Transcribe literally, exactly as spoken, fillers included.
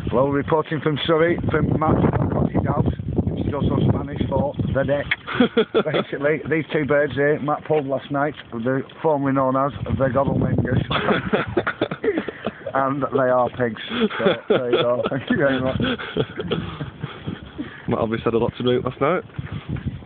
Well, reporting from Surrey, from Matt Cottage House, which is also Spanish for the deck. Basically, these two birds here, Matt pulled last night, they're formerly known as the Gobblemingers. And they are pigs. So, there you go. Thank you very much. Matt obviously had a lot to do last night.